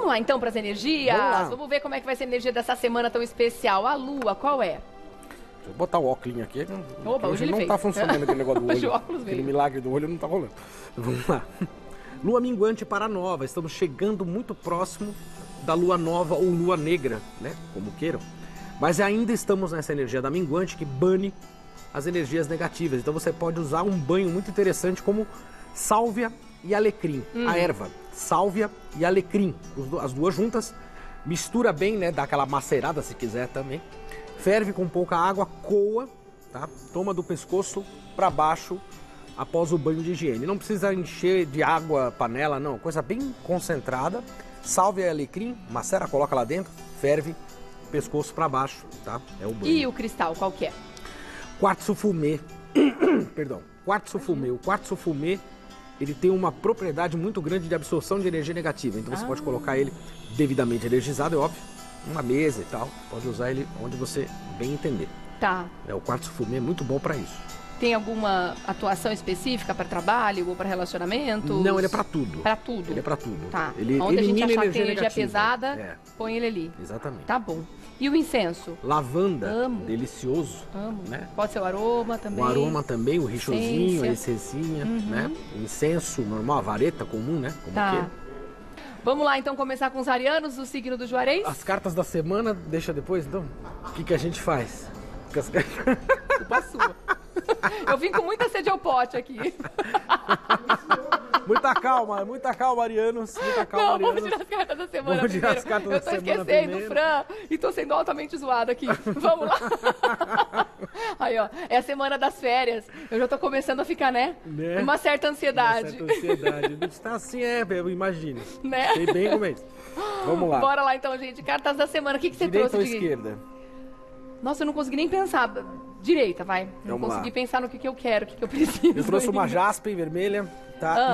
lá então para as energias. Vamos ver como é que vai ser a energia dessa semana tão especial. A Lua, qual é? Deixa eu botar o óculos aqui. Opa, hoje ele não fez. tá funcionando aquele negócio do Hoje olho. o óculos Aquele veio. milagre do olho não tá rolando. Vamos lá. Lua minguante para nova. Estamos chegando muito próximo da lua nova ou lua negra, né? Como queiram. Mas ainda estamos nessa energia da minguante que bane as energias negativas. Então você pode usar um banho muito interessante como sálvia e alecrim. A erva, sálvia e alecrim. As duas juntas. Mistura bem, né? Dá aquela macerada se quiser também. Ferve com pouca água, coa, tá? Toma do pescoço para baixo após o banho de higiene. Não precisa encher de água panela, não. Coisa bem concentrada. Sálvia e alecrim, macera, coloca lá dentro, ferve, pescoço para baixo, tá? É o banho. E o cristal, qual que é? Quartzo fumê. Perdão. Quartzo fumê. O quartzo fumê, ele tem uma propriedade muito grande de absorção de energia negativa. Então você pode colocar ele devidamente energizado, é óbvio. Uma mesa e tal, pode usar ele onde você bem entender. Tá. O quartzo fumê é muito bom para isso. Tem alguma atuação específica para trabalho ou para relacionamento? Não, ele é para tudo. Para tudo? Ele é para tudo. Tá. Ele onde a gente elimina achar que tem energia negativa. pesada, põe ele ali. Exatamente. Tá bom. E o incenso? Lavanda, Amo. delicioso. Amo. Né? Pode ser o aroma também. O aroma também, o richozinho, a Essência. essencinha, né? O incenso normal, a vareta comum, né? Como Tá. queira. Vamos lá então começar com os arianos, o signo do Juarez? As cartas da semana, deixa depois, então. O que a gente faz? Culpa sua. Eu vim com muita sede ao pote aqui. Muita calma, arianos. Muita calma, Não, arianos. vamos tirar as cartas da semana Vamos tirar primeiro. as cartas Eu da tô semana esquecendo, primeiro. Fran, e tô sendo altamente zoada aqui. Vamos lá. Aí, ó, é a semana das férias. Eu já tô começando a ficar, né? Uma certa ansiedade. Uma certa ansiedade. Não está assim, imagine. Né? Sei bem como é isso. Vamos lá. Bora lá então, gente. Cartas da semana. O que você Direita trouxe ou esquerda? Nossa, eu não consegui nem pensar. Direita, vai. Não Vamos consegui lá. pensar no que eu quero, o que eu preciso. Eu trouxe uma ainda. jaspe vermelha, tá?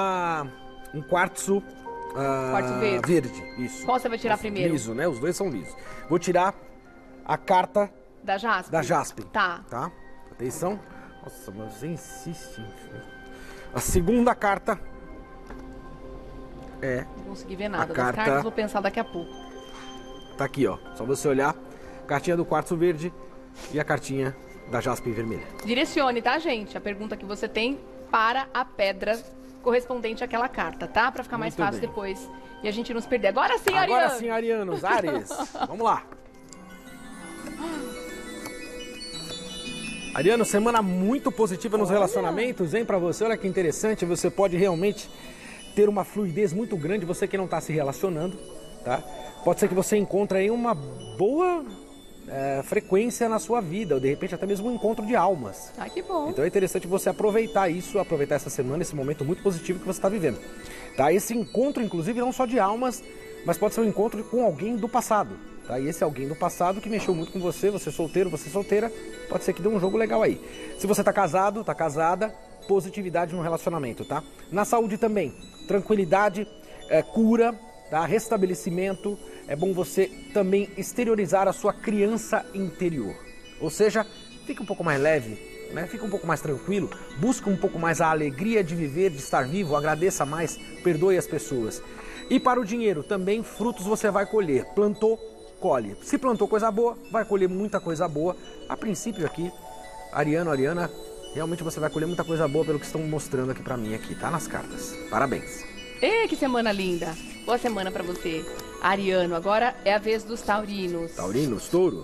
E um quartzo, Quartzo verde. Isso. Qual você vai tirar primeiro? Liso, né? Os dois são lisos. Vou tirar a carta Da jaspe? da jaspe. Tá. Tá? Atenção. Nossa, mas você insiste. A segunda carta é... Não consegui ver nada. A Das carta- cartas vou pensar daqui a pouco. Tá aqui, ó. Só você olhar. Cartinha do quartzo verde e a cartinha da jaspe vermelha. Direcione, tá, gente? A pergunta que você tem para a pedra correspondente àquela carta, tá? Pra ficar mais Muito fácil bem. depois e a gente não se perder. Agora sim, Ariano! Agora sim, arianos. Áries. Vamos lá. Ariano, semana muito positiva nos relacionamentos, hein, pra você. Olha que interessante, você pode realmente ter uma fluidez muito grande, você que não tá se relacionando, tá? Pode ser que você encontre aí uma boa frequência na sua vida, ou de repente até mesmo um encontro de almas. Ah, que bom. Então é interessante você aproveitar isso, aproveitar essa semana, esse momento muito positivo que você está vivendo. Tá? Esse encontro, inclusive, não só de almas, mas pode ser um encontro com alguém do passado. Tá? E esse alguém do passado que mexeu muito com você solteiro, você solteira, pode ser que dê um jogo legal aí. Se você está casado, está casada, positividade no relacionamento, tá? Na saúde também, tranquilidade, cura, tá? Restabelecimento. É bom você também exteriorizar a sua criança interior. Ou seja, fique um pouco mais leve, né? Fique um pouco mais tranquilo, busque um pouco mais a alegria de viver, de estar vivo, agradeça mais, perdoe as pessoas. E para o dinheiro, também frutos você vai colher. Plantou, colhe. Se plantou coisa boa, vai colher muita coisa boa. A princípio aqui, Ariano, Ariana, realmente você vai colher muita coisa boa pelo que estão mostrando aqui pra mim aqui, tá? Nas cartas. Parabéns. Ê, que semana linda. Boa semana pra você, Ariano. Agora é a vez dos taurinos. Taurinos, touro.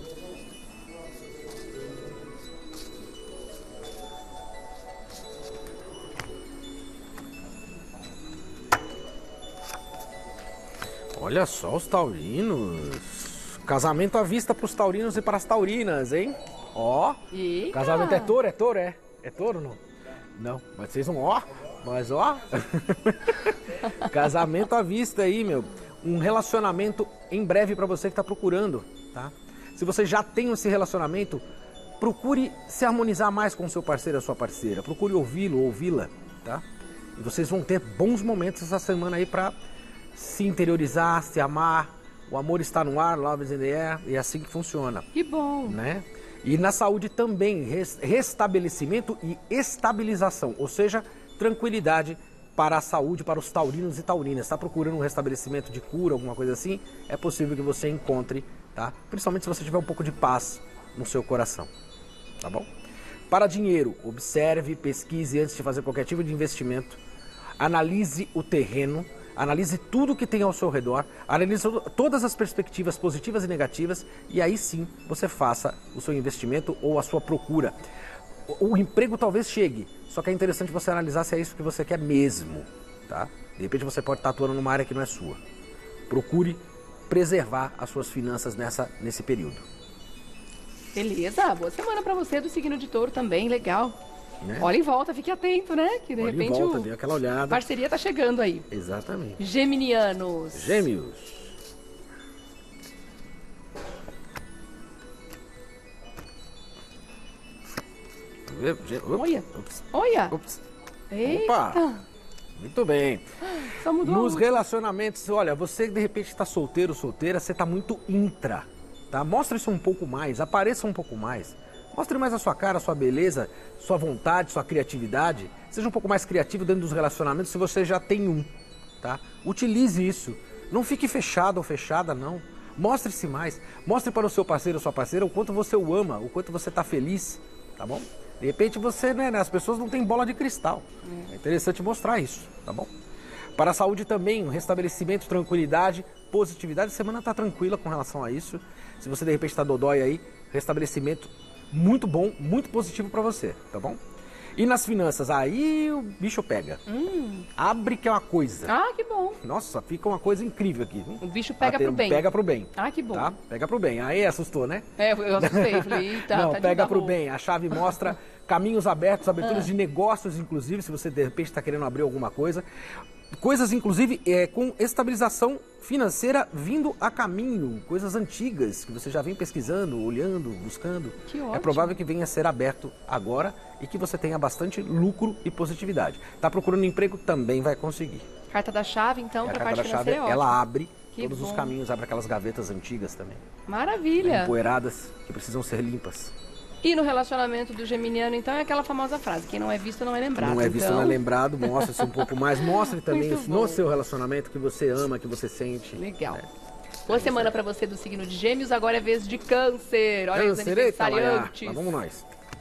Olha só os taurinos. Casamento à vista pros taurinos e para as taurinas, hein? Ó. Eita. Casamento é touro, é touro, é? É touro não? Não, mas vocês não, ó. Mas ó. Casamento à vista aí, meu. Um relacionamento em breve para você que tá procurando, tá? Se você já tem esse relacionamento, procure se harmonizar mais com o seu parceiro, a sua parceira. Procure ouvi-lo, ouvi-la, tá? E vocês vão ter bons momentos essa semana aí para se interiorizar, se amar. O amor está no ar, love is in the air, e é assim que funciona. Que bom. Né? E na saúde também, restabelecimento e estabilização, ou seja, tranquilidade para a saúde, para os taurinos e taurinas. Está procurando um restabelecimento de cura, alguma coisa assim? É possível que você encontre, tá? Principalmente se você tiver um pouco de paz no seu coração, tá bom? Para dinheiro, observe, pesquise antes de fazer qualquer tipo de investimento. Analise o terreno, analise tudo que tem ao seu redor, analise todas as perspectivas positivas e negativas e aí sim você faça o seu investimento ou a sua procura. O emprego talvez chegue, só que é interessante você analisar se é isso que você quer mesmo, tá? De repente você pode estar atuando numa área que não é sua. Procure preservar as suas finanças nesse período. Beleza, boa semana para você do signo de Touro também, legal. Né? Olha em volta, fique atento, né? Que de Olha repente em volta, dê aquela olhada. a parceria tá chegando aí. Exatamente. Geminianos. Gêmeos. Olha. Ups. Olha. Ups. Eita. Opa. Muito bem. Só mudou Nos a relacionamentos, olha, você de repente está solteiro, solteira, você está muito intra, tá? Mostre isso um pouco mais, apareça um pouco mais. Mostre mais a sua cara, a sua beleza, sua vontade, sua criatividade. Seja um pouco mais criativo dentro dos relacionamentos se você já tem um, tá? Utilize isso. Não fique fechado ou fechada, não. Mostre-se mais. Mostre para o seu parceiro ou sua parceira o quanto você o ama, o quanto você está feliz, tá bom? De repente você, né, as pessoas não têm bola de cristal. É interessante mostrar isso, tá bom? Para a saúde também, um restabelecimento, tranquilidade, positividade. A semana está tranquila com relação a isso. Se você de repente está dodói aí, restabelecimento muito bom, muito positivo para você, tá bom? E nas finanças, aí o bicho pega. Abre que é uma coisa. Ah, que bom. Nossa, fica uma coisa incrível aqui. O bicho pega pro bem. Pega pro bem. Ah, que bom. Tá? Pega pro bem. Aí assustou, né? É, eu assustei. Falei, eita, não, tá pega pro bem. A chave mostra caminhos abertos, aberturas de negócios, inclusive, se você de repente está querendo abrir alguma coisa. Coisas, inclusive, com estabilização financeira vindo a caminho. Coisas antigas que você já vem pesquisando, olhando, buscando. Que ótimo. É provável que venha a ser aberto agora e que você tenha bastante lucro e positividade. Está procurando emprego? Também vai conseguir. Carta da chave, então, para a parte chave, financeira é ótimo. ela abre Que todos bom. os caminhos, abre aquelas gavetas antigas também. Maravilha. Empoeiradas, que precisam ser limpas. E no relacionamento do geminiano, então, é aquela famosa frase, quem não é visto não é lembrado. Não é visto, então... não é lembrado, mostre-se um pouco mais. Mostre também Muito no bom. seu relacionamento que você ama, que você sente. Legal. Boa semana para você do signo de Gêmeos, agora é vez de Câncer. Olha os Câncer, eita, aniversariantes. lá vamos nós.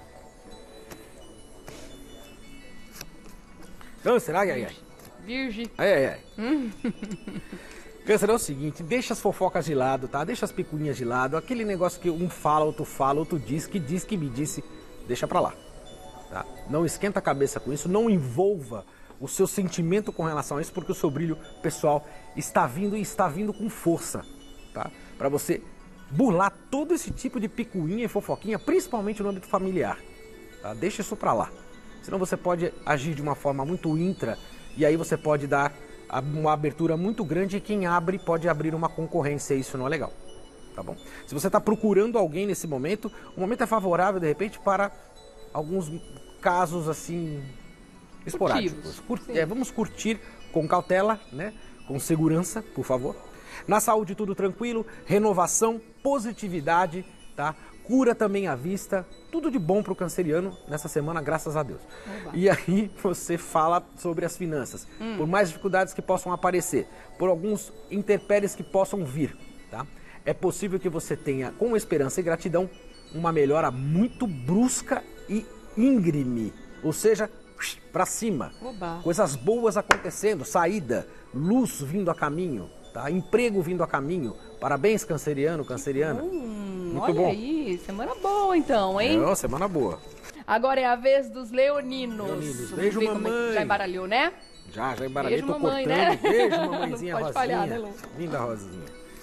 Câncer, ai, ai, ai. Virgem. Ai, ai, ai. Câncer é o seguinte, deixa as fofocas de lado, tá? Deixa as picuinhas de lado. Aquele negócio que um fala, outro diz que me disse, deixa pra lá. Tá? Não esquenta a cabeça com isso, não envolva o seu sentimento com relação a isso, porque o seu brilho pessoal está vindo e está vindo com força, tá? Para você burlar todo esse tipo de picuinha e fofoquinha, principalmente no âmbito familiar, tá? Deixa isso pra lá. Senão você pode agir de uma forma muito intra e aí você pode dar uma abertura muito grande e quem abre pode abrir uma concorrência e isso não é legal, tá bom? Se você está procurando alguém nesse momento, o momento é favorável de repente para alguns casos assim esporádicos. Vamos curtir com cautela, né? Com segurança, por favor. Na saúde tudo tranquilo, renovação, positividade, tá? Cura também à vista, tudo de bom para o canceriano nessa semana, graças a Deus. Oba. E aí você fala sobre as finanças, por mais dificuldades que possam aparecer, por alguns intempéries que possam vir, tá? É possível que você tenha, com esperança e gratidão, uma melhora muito brusca e íngreme, ou seja, para cima. Oba. Coisas boas acontecendo, saída, luz vindo a caminho, tá? Emprego vindo a caminho. Parabéns, canceriano, canceriana. Muito olha bom. aí, semana boa então, hein? É, semana boa. Agora é a vez dos leoninos. Leoninos, Vamos beijo, ver como é que mamãe. já embaralhou, né? Já embaralhei, Beijo, tô mamãe, cortando. né? Beijo, mamãezinha Não pode rosinha. falhar, né, Lu? Linda rosinha.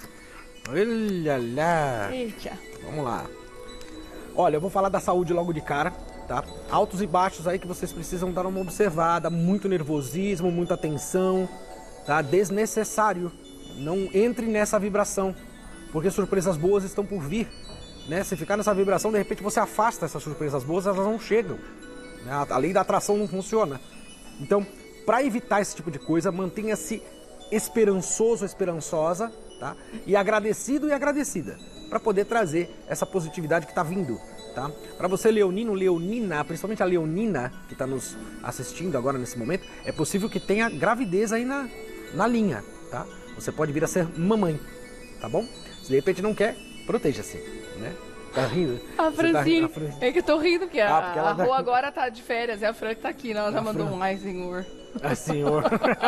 Olha lá. Eita. Vamos lá. Olha, eu vou falar da saúde logo de cara, tá? Altos e baixos aí que vocês precisam dar uma observada. Muito nervosismo, muita tensão, tá? Desnecessário. Não entre nessa vibração, porque surpresas boas estão por vir, né? Se ficar nessa vibração, de repente você afasta essas surpresas boas, elas não chegam, né? A lei da atração não funciona. Então, para evitar esse tipo de coisa, mantenha-se esperançoso, esperançosa, tá? E agradecido e agradecida, para poder trazer essa positividade que está vindo, tá? Para você, leonino, leonina, principalmente a leonina que está nos assistindo agora nesse momento, é possível que tenha gravidez aí na linha, tá? Você pode vir a ser mamãe, tá bom? Se de repente não quer, proteja-se, né? Tá rindo? A Francine, é que eu tô rindo, porque a Rô agora tá de férias, é a Fran que tá aqui, né? Ela já mandou um ai, senhor. Ai, senhor.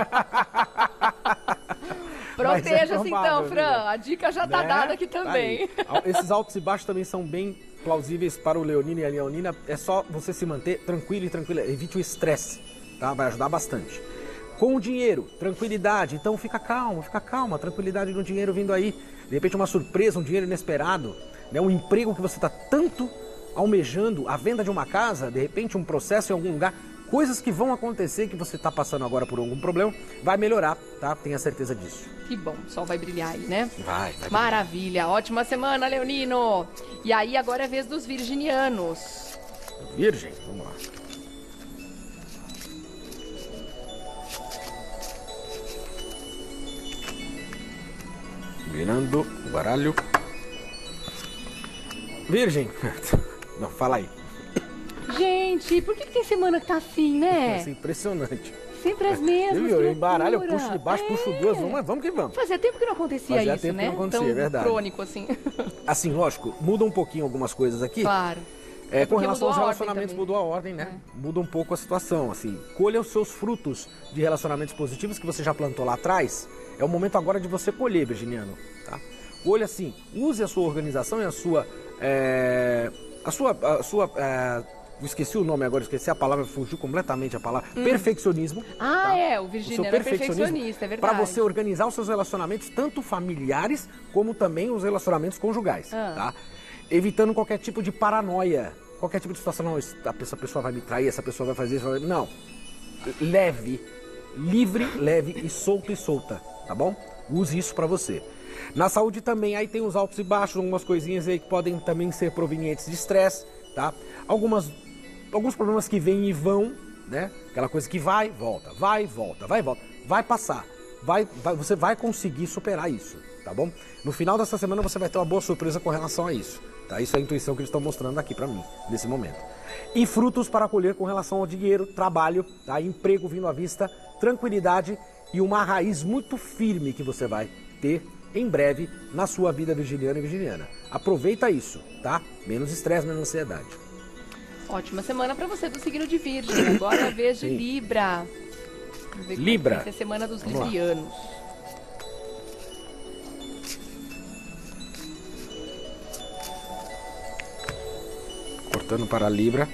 Proteja-se então, Fran, a dica já tá dada aqui também. Tá. Esses altos e baixos também são bem plausíveis para o leonino e a leonina, é só você se manter tranquilo e tranquila, evite o estresse, tá? Vai ajudar bastante. Com o dinheiro, tranquilidade, então fica calma, tranquilidade no dinheiro vindo aí. De repente uma surpresa, um dinheiro inesperado, né? Um emprego que você está tanto almejando, a venda de uma casa, de repente um processo em algum lugar, coisas que vão acontecer que você está passando agora por algum problema, vai melhorar, tá? Tenha certeza disso. Que bom, o sol vai brilhar aí, né? Vai. Maravilha, ótima semana, leonino. E aí agora é a vez dos virginianos. Virgem, vamos lá. Virando o baralho. Virgem. Não, fala aí. Gente, por que tem semana que tá assim, né? É impressionante. Sempre as mesmas. Eu embaralho, eu puxo de baixo, puxo duas, vamos que vamos. Fazia tempo que não acontecia isso, tempo né? que não acontecia, Tão é verdade. crônico assim. Assim, lógico, muda um pouquinho algumas coisas aqui. Claro. Com relação aos relacionamentos, mudou a ordem, né? Muda um pouco a situação, assim. Colha os seus frutos de relacionamentos positivos que você já plantou lá atrás. É o momento agora de você colher, virginiano, tá? Colha assim, use a sua organização e eu esqueci o nome agora, esqueci a palavra, fugiu completamente a palavra. Perfeccionismo. Ah, tá? o virginiano é perfeccionista, é verdade. Para você organizar os seus relacionamentos, tanto familiares como também os relacionamentos conjugais, tá? Evitando qualquer tipo de paranoia, qualquer tipo de situação, não, essa pessoa vai me trair, essa pessoa vai fazer isso, não. Leve, livre, leve e solta, tá bom? Use isso para você. Na saúde também, aí tem os altos e baixos, algumas coisinhas aí que podem também ser provenientes de estresse, tá? Alguns problemas que vêm e vão, né? Aquela coisa que vai, volta, vai passar, você vai conseguir superar isso, tá bom? No final dessa semana você vai ter uma boa surpresa com relação a isso, tá? Isso é a intuição que eles estão mostrando aqui pra mim, nesse momento. E frutos para colher com relação ao dinheiro, trabalho, tá? Emprego vindo à vista, tranquilidade e uma raiz muito firme que você vai ter em breve na sua vida virginiana e virginiana. Aproveita isso, tá? Menos estresse, menos ansiedade. Ótima semana para você do signo de Virgem. Agora é a vez de Libra. Vamos ver Libra. Vai ser a semana dos librianos. Cortando para a Libra.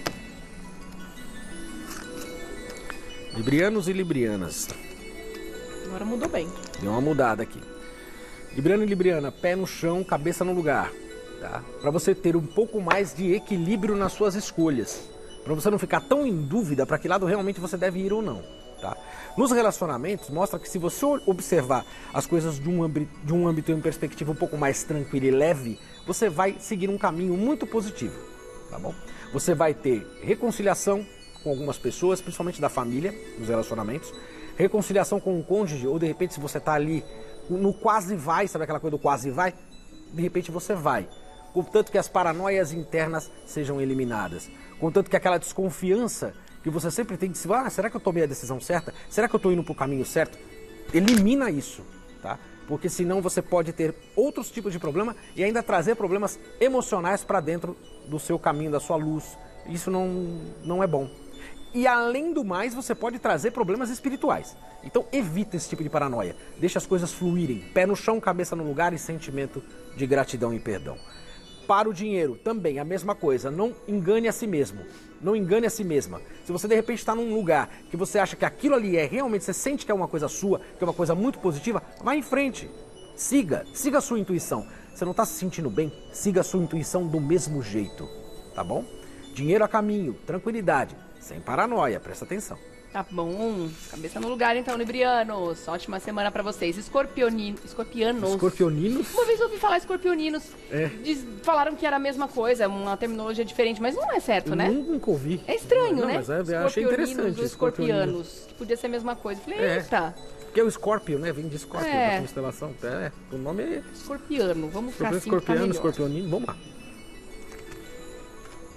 Librianos e librianas. Agora mudou bem. Deu uma mudada aqui. Libriano e libriana, pé no chão, cabeça no lugar. Tá? Para você ter um pouco mais de equilíbrio nas suas escolhas. Para você não ficar tão em dúvida para que lado realmente você deve ir ou não. Tá? Nos relacionamentos, mostra que se você observar as coisas de um âmbito e uma perspectiva um pouco mais tranquila e leve, você vai seguir um caminho muito positivo. Tá bom? Você vai ter reconciliação com algumas pessoas, principalmente da família, nos relacionamentos. Reconciliação com o cônjuge, ou de repente se você está ali no quase vai, sabe aquela coisa do quase vai? De repente você vai. Contanto que as paranoias internas sejam eliminadas. Contanto que aquela desconfiança que você sempre tem de se será que eu tomei a decisão certa? Será que eu estou indo para o caminho certo? Elimina isso, tá? Porque senão você pode ter outros tipos de problema e ainda trazer problemas emocionais para dentro do seu caminho, da sua luz. Isso não é bom. E além do mais, você pode trazer problemas espirituais. Então evita esse tipo de paranoia. Deixa as coisas fluírem. Pé no chão, cabeça no lugar e sentimento de gratidão e perdão. Para o dinheiro, também a mesma coisa. Não engane a si mesmo. Não engane a si mesma. Se você de repente está num lugar que você acha que aquilo ali realmente, você sente que é uma coisa sua, que é uma coisa muito positiva, vá em frente. Siga a sua intuição. Você não está se sentindo bem? Siga a sua intuição do mesmo jeito. Tá bom? Dinheiro a caminho, tranquilidade. Sem paranoia, presta atenção. Tá bom. Cabeça no lugar, então, librianos. Ótima semana pra vocês. Escorpianos. Escorpioninos? Uma vez eu ouvi falar escorpioninos. Falaram que era a mesma coisa, uma terminologia diferente, mas não é certo, né? Nunca ouvi. É estranho, né? Mas eu achei interessante. Escorpianos. Que podia ser a mesma coisa. Falei, eita. Porque o Escorpio, né? Vem de Escorpio, da constelação. O nome é... Escorpiano. Vamos ficar assim, escorpiano, escorpionino. Vamos lá.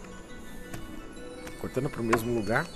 Cortando para o mesmo lugar.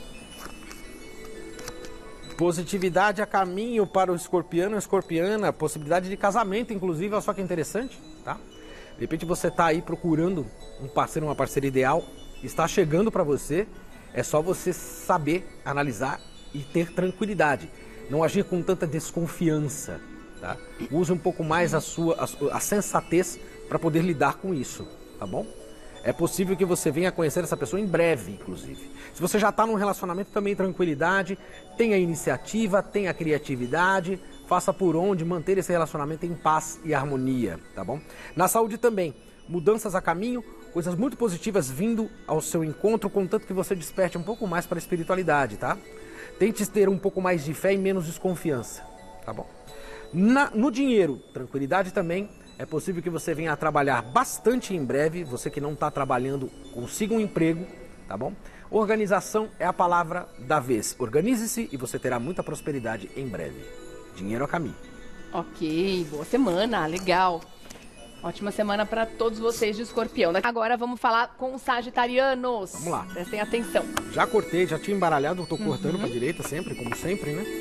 Positividade a caminho para o escorpiano e escorpiana, possibilidade de casamento, inclusive, olha só que interessante, tá? De repente você está aí procurando um parceiro, uma parceira ideal, está chegando para você, é só você saber analisar e ter tranquilidade, não agir com tanta desconfiança, tá? Use um pouco mais a sensatez para poder lidar com isso, tá bom? É possível que você venha conhecer essa pessoa em breve, inclusive. Se você já está num relacionamento, também tranquilidade, tenha iniciativa, tenha criatividade, faça por onde manter esse relacionamento em paz e harmonia, tá bom? Na saúde também, mudanças a caminho, coisas muito positivas vindo ao seu encontro, contanto que você desperte um pouco mais para a espiritualidade, tá? Tente ter um pouco mais de fé e menos desconfiança, tá bom? No dinheiro, tranquilidade também. É possível que você venha a trabalhar bastante em breve. Você que não está trabalhando, consiga um emprego, tá bom? Organização é a palavra da vez. Organize-se e você terá muita prosperidade em breve. Dinheiro a caminho. Ok, boa semana, legal. Ótima semana para todos vocês de Escorpião. Agora vamos falar com os sagitarianos. Vamos lá. Prestem atenção. Já cortei, já tinha embaralhado, estou cortando para a direita sempre, como sempre, né?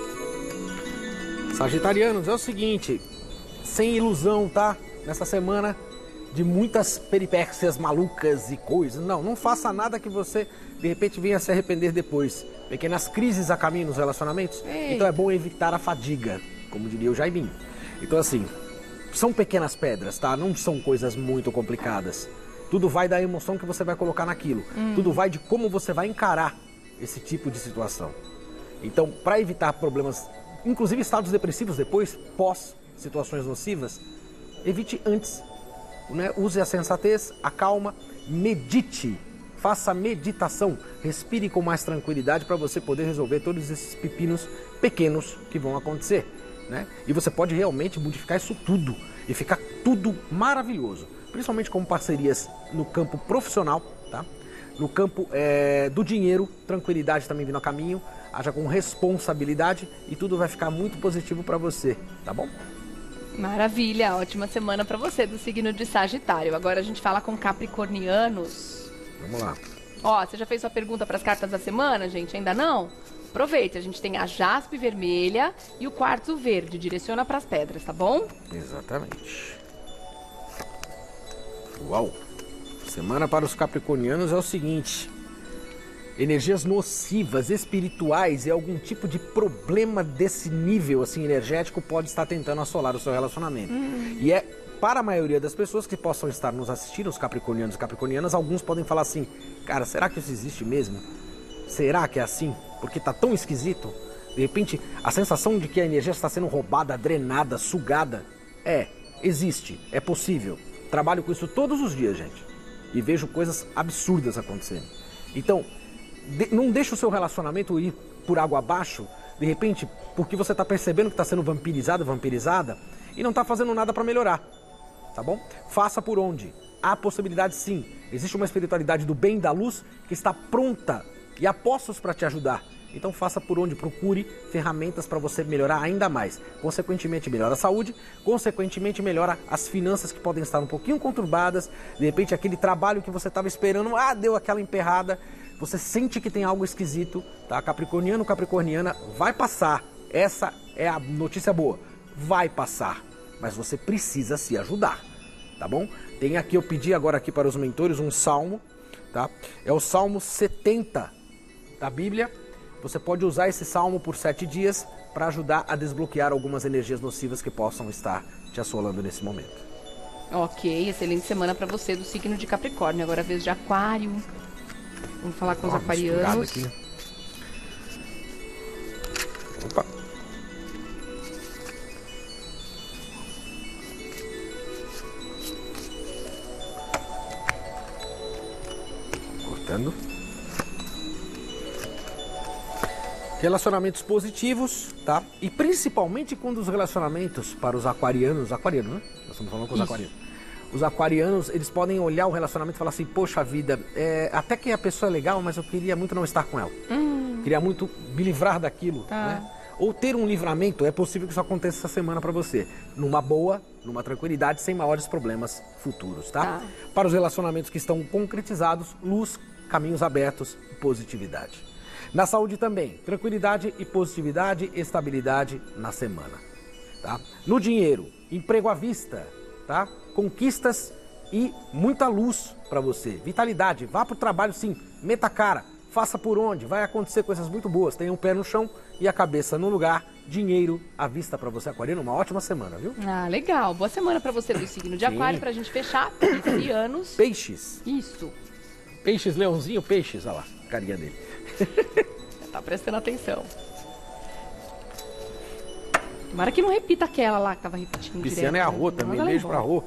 Sagitarianos, é o seguinte, sem ilusão, tá? Nessa semana de muitas peripécias malucas e coisas. Não faça nada que você, de repente, venha se arrepender depois. Pequenas crises a caminho nos relacionamentos. Ei. Então é bom evitar a fadiga, como diria o Jaiminho. Então assim, são pequenas pedras, tá? Não são coisas muito complicadas. Tudo vai da emoção que você vai colocar naquilo. Tudo vai de como você vai encarar esse tipo de situação. Então, para evitar problemas, inclusive estados depressivos depois, pós situações nocivas, evite antes, né? Use a sensatez, a calma, medite, faça meditação, respire com mais tranquilidade para você poder resolver todos esses pepinos pequenos que vão acontecer, né? E você pode realmente modificar isso tudo e ficar tudo maravilhoso, principalmente com parcerias no campo profissional, tá? No campo do dinheiro, tranquilidade também vindo a caminho, haja com responsabilidade e tudo vai ficar muito positivo para você, tá bom? Maravilha, ótima semana para você do signo de Sagitário. Agora a gente fala com capricornianos. Vamos lá. Ó, você já fez sua pergunta para as cartas da semana, gente? Ainda não? Aproveite, a gente tem a jaspe vermelha e o quartzo verde. Direciona para as pedras, tá bom? Exatamente. Uau! Semana para os capricornianos é o seguinte: energias nocivas, espirituais e algum tipo de problema desse nível assim energético pode estar tentando assolar o seu relacionamento. E é para a maioria das pessoas que possam estar nos assistindo, os capricornianos e capricornianas, alguns podem falar assim: cara, será que isso existe mesmo? Será que é assim? Porque tá tão esquisito. De repente, a sensação de que a energia está sendo roubada, drenada, sugada, existe, é possível. Trabalho com isso todos os dias, gente. E vejo coisas absurdas acontecendo. Então, não deixe o seu relacionamento ir por água abaixo, de repente, porque você está percebendo que está sendo vampirizado, vampirizada, e não está fazendo nada para melhorar, tá bom? Faça por onde? Há possibilidade sim. Existe uma espiritualidade do bem e da luz que está pronta e a postos para te ajudar. Então faça por onde, procure ferramentas para você melhorar ainda mais. Consequentemente melhora a saúde, consequentemente melhora as finanças que podem estar um pouquinho conturbadas. De repente aquele trabalho que você estava esperando, deu aquela emperrada. Você sente que tem algo esquisito, tá? Capricorniano, capricorniana, vai passar. Essa é a notícia boa. Vai passar, mas você precisa se ajudar, tá bom? Tem aqui, eu pedi agora aqui para os mentores um salmo, tá? É o Salmo 70 da Bíblia. Você pode usar esse salmo por 7 dias para ajudar a desbloquear algumas energias nocivas que possam estar te assolando nesse momento. Ok, excelente semana para você do signo de Capricórnio. Agora a vez de Aquário. Vamos falar com os aquarianos. Aqui. Opa. Cortando. Relacionamentos positivos, tá? E principalmente quando os relacionamentos para os aquarianos, né? Nós estamos falando com os aquarianos. Os aquarianos, eles podem olhar o relacionamento e falar assim: poxa vida, até que a pessoa é legal, mas eu queria muito não estar com ela. Queria muito me livrar daquilo, né? Ou ter um livramento. É possível que isso aconteça essa semana para você. Numa boa, numa tranquilidade, sem maiores problemas futuros, tá? Para os relacionamentos que estão concretizados, luz, caminhos abertos e positividade. Na saúde também, tranquilidade e positividade, estabilidade na semana. Tá? No dinheiro, emprego à vista, tá? Conquistas e muita luz para você. Vitalidade, vá para o trabalho sim, meta a cara, faça por onde, vai acontecer coisas muito boas. Tenha um pé no chão e a cabeça no lugar. Dinheiro à vista para você, aquariano. Uma ótima semana, viu? Ah, legal. Boa semana para você do signo de aquário, pra gente fechar. Piscianos. Peixes. Isso. Peixes, leãozinho, peixes. Olha lá, carinha dele. Tá prestando atenção. Tomara que não repita aquela lá que tava repetindo direto. Pisciano é a Rô também, beijo pra Rô.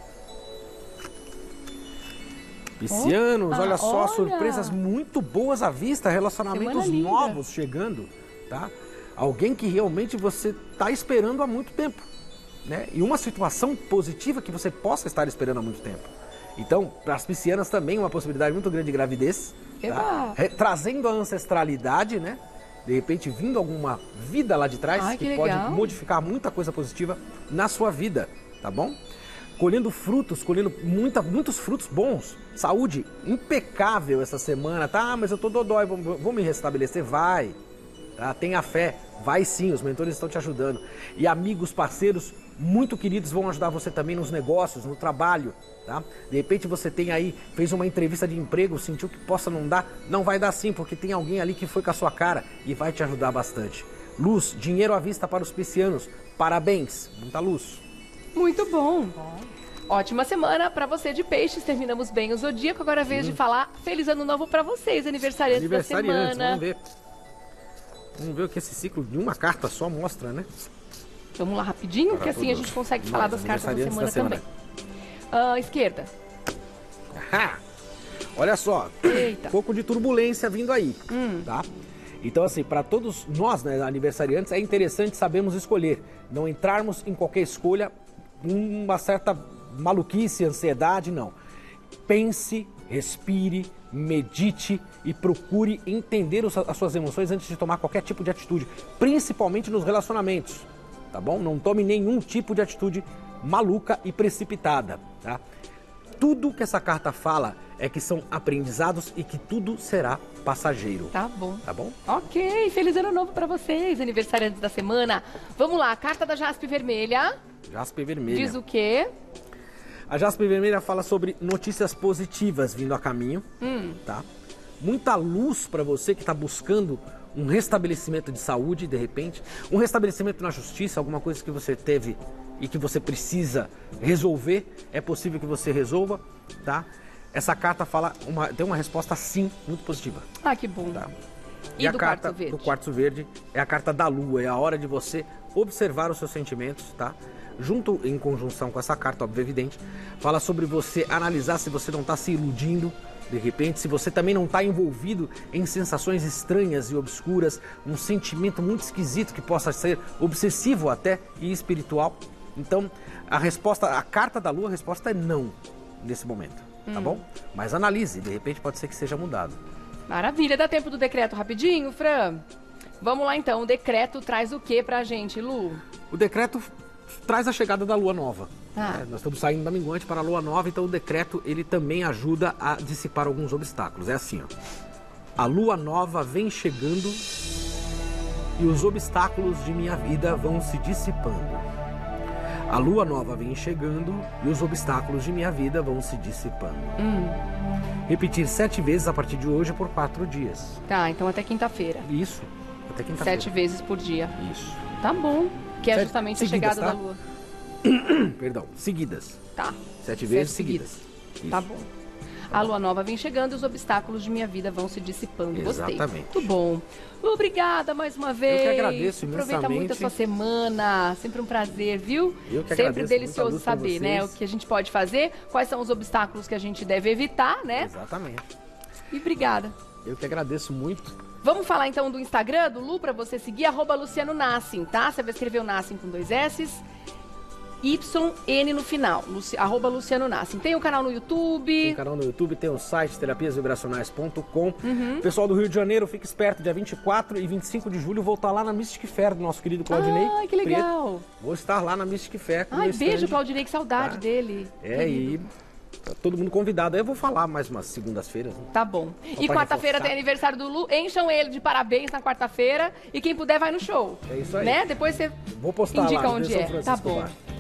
Piscianos, olha só, surpresas muito boas à vista, relacionamentos novos chegando, tá? Alguém que realmente você está esperando há muito tempo, né? E uma situação positiva que você possa estar esperando há muito tempo. Então, para as piscianas também uma possibilidade muito grande de gravidez, tá? Trazendo a ancestralidade, né? De repente vindo alguma vida lá de trás que pode modificar muita coisa positiva na sua vida, tá bom? Colhendo frutos, colhendo muitos frutos bons. Saúde impecável essa semana, tá? Ah, mas eu tô dodói, vou me restabelecer? Vai, tá? Tenha fé, vai sim, os mentores estão te ajudando. E amigos, parceiros muito queridos vão ajudar você também nos negócios, no trabalho, tá? De repente você tem aí, fez uma entrevista de emprego, sentiu que possa não dar, não vai dar sim, porque tem alguém ali que foi com a sua cara e vai te ajudar bastante. Luz, dinheiro à vista para os piscianos, parabéns, muita luz. Muito bom. Ótima semana para você de peixes, terminamos bem o zodíaco, agora é vez de falar feliz ano novo para vocês, aniversariantes da semana. Vamos ver o que esse ciclo de uma carta só mostra, né? Vamos lá rapidinho, que assim a gente consegue falar das cartas da semana também. Esquerda. Olha só, um pouco de turbulência vindo aí, tá? Então assim, para todos nós, né, aniversariantes, é interessante sabermos escolher, não entrarmos em qualquer escolha uma certa maluquice, ansiedade, não. Pense, respire, medite e procure entender as suas emoções antes de tomar qualquer tipo de atitude, principalmente nos relacionamentos, tá bom? Não tome nenhum tipo de atitude maluca e precipitada, tá? Tudo que essa carta fala é que são aprendizados e que tudo será passageiro. Tá bom. Tá bom? Ok, feliz ano novo pra vocês, aniversariantes da semana. Vamos lá, carta da Jaspe Vermelha. Jaspe Vermelha. Diz o quê? A Jaspe Vermelha fala sobre notícias positivas vindo a caminho, tá? Muita luz para você que está buscando um restabelecimento de saúde, de repente. Um restabelecimento na justiça, alguma coisa que você teve e que você precisa resolver. É possível que você resolva, tá? Essa carta tem uma resposta sim, muito positiva. Ah, que bom. Tá? E a do carta quartzo verde? do quartzo verde é a carta da lua, é a hora de você observar os seus sentimentos, tá? Junto, em conjunção com essa carta, óbvio, evidente, fala sobre você analisar se você não está se iludindo, de repente, se você também não está envolvido em sensações estranhas e obscuras, um sentimento muito esquisito que possa ser obsessivo até e espiritual. Então, a carta da lua, a resposta é não nesse momento, tá bom? Mas analise, de repente pode ser que seja mudado. Maravilha, dá tempo do decreto rapidinho, Fran? Vamos lá então, o decreto traz o que pra gente, Lu? O decreto traz a chegada da lua nova. Nós estamos saindo da minguante para a lua nova, então o decreto ele também ajuda a dissipar alguns obstáculos. É assim, ó. A lua nova vem chegando e os obstáculos de minha vida vão se dissipando. A lua nova vem chegando e os obstáculos de minha vida vão se dissipando. Repetir 7 vezes a partir de hoje por 4 dias. Tá, então até quinta-feira. Isso, até quinta-feira. 7 vezes por dia. Isso. Tá bom. Que é 7 justamente seguidas, a chegada tá? da lua. Perdão, seguidas. Tá. 7 vezes seguidas. Tá bom. A lua nova vem chegando e os obstáculos de minha vida vão se dissipando. Gostei. Exatamente. Muito bom. Obrigada mais uma vez. Eu que agradeço imensamente. Aproveita muito a sua semana. Sempre um prazer, viu? Eu que Sempre agradeço. delicioso saber, né? O que a gente pode fazer, quais são os obstáculos que a gente deve evitar, né? Exatamente. E obrigada. Eu que agradeço muito. Vamos falar então do Instagram do Lu, pra você seguir, @Luciano Nassim, tá? Você vai escrever o Nassim com 2 S's. YN no final, @Luciano Nassim. Tem o canal no YouTube. Tem canal no YouTube, tem o site terapiasvibracionais.com. Pessoal do Rio de Janeiro, fique esperto, dia 24 e 25 de julho vou estar lá na Mystic Fair do nosso querido Claudinei. Ai, que legal. Vou estar lá na Mystic Fair. Ai, beijo, Claudinei, que saudade dele. E Tá todo mundo convidado. Aí eu vou falar mais umas segundas-feiras. Né? Tá bom. E pra quarta-feira reforçar. tem aniversário do Lu. Encham ele de parabéns na quarta-feira. E quem puder vai no show. É isso aí. Né? Depois você Vou postar indica lá no onde São é. Tá Francisco bom. Bar.